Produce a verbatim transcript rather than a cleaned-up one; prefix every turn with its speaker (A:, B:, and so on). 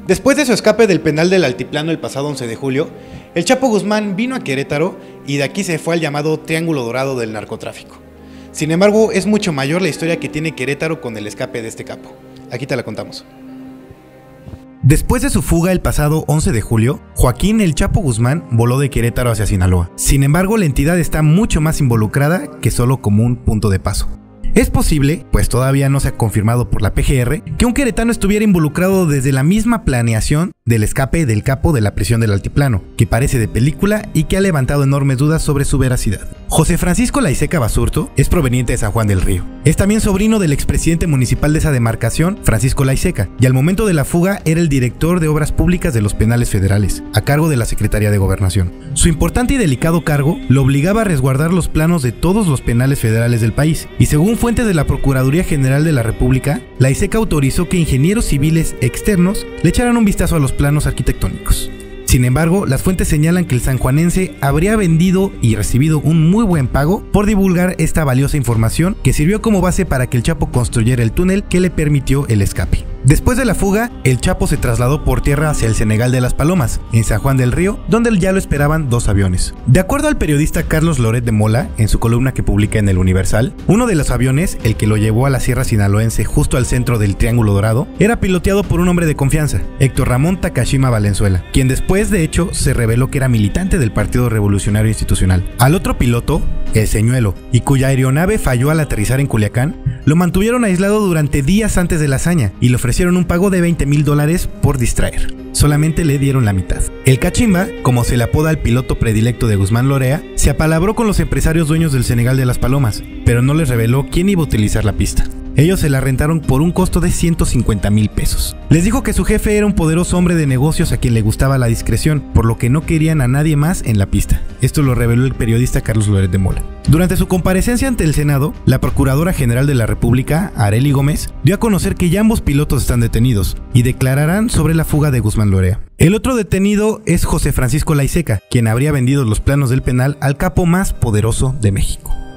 A: Después de su escape del penal del Altiplano el pasado once de julio, el Chapo Guzmán vino a Querétaro y de aquí se fue al llamado Triángulo Dorado del narcotráfico. Sin embargo, es mucho mayor la historia que tiene Querétaro con el escape de este capo. Aquí te la contamos. Después de su fuga el pasado once de julio, Joaquín El Chapo Guzmán voló de Querétaro hacia Sinaloa. Sin embargo, la entidad está mucho más involucrada que solo como un punto de paso. Es posible, pues todavía no se ha confirmado por la P G R, que un queretano estuviera involucrado desde la misma planeación del escape del capo de la prisión del Altiplano, que parece de película y que ha levantado enormes dudas sobre su veracidad. José Francisco Laiseca Basurto es proveniente de San Juan del Río. Es también sobrino del expresidente municipal de esa demarcación, Francisco Laiseca, y al momento de la fuga era el director de Obras Públicas de los Penales Federales, a cargo de la Secretaría de Gobernación. Su importante y delicado cargo lo obligaba a resguardar los planos de todos los penales federales del país, y según fuentes de la Procuraduría General de la República, Laiseca autorizó que ingenieros civiles externos le echaran un vistazo a los planos arquitectónicos. Sin embargo, las fuentes señalan que el sanjuanense habría vendido y recibido un muy buen pago por divulgar esta valiosa información que sirvió como base para que el Chapo construyera el túnel que le permitió el escape. Después de la fuga, el Chapo se trasladó por tierra hacia el Senegal de las Palomas, en San Juan del Río, donde ya lo esperaban dos aviones. De acuerdo al periodista Carlos Loret de Mola, en su columna que publica en El Universal, uno de los aviones, el que lo llevó a la Sierra Sinaloense justo al centro del Triángulo Dorado, era piloteado por un hombre de confianza, Héctor Ramón Takashima Valenzuela, quien después de hecho se reveló que era militante del Partido Revolucionario Institucional. Al otro piloto, el Señuelo, y cuya aeronave falló al aterrizar en Culiacán, lo mantuvieron aislado durante días antes de la hazaña y le ofrecieron un pago de veinte mil dólares por distraer. Solamente le dieron la mitad. El Cachimba, como se le apoda al piloto predilecto de Guzmán Lorea, se apalabró con los empresarios dueños del Senegal de las Palomas, pero no les reveló quién iba a utilizar la pista. Ellos se la rentaron por un costo de ciento cincuenta mil pesos. Les dijo que su jefe era un poderoso hombre de negocios a quien le gustaba la discreción, por lo que no querían a nadie más en la pista. Esto lo reveló el periodista Carlos Loret de Mola. Durante su comparecencia ante el Senado, la Procuradora General de la República, Arely Gómez, dio a conocer que ya ambos pilotos están detenidos y declararán sobre la fuga de Guzmán Lorea. El otro detenido es José Francisco Laiseca, quien habría vendido los planos del penal al capo más poderoso de México.